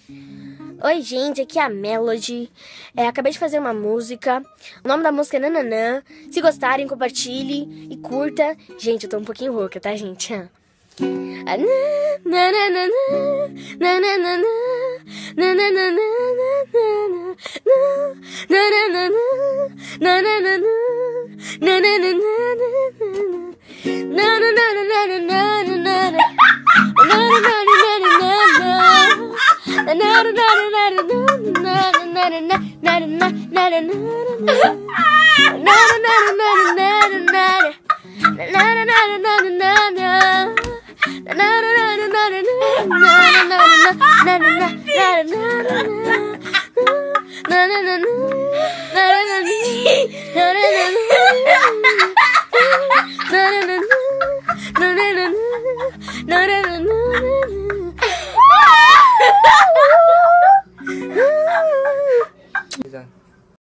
Oi, gente, aqui é a Melody. Acabei de fazer uma música. O nome da música é Nananã. Se gostarem, compartilhe e curta. Gente, eu tô um pouquinho rouca, tá, gente?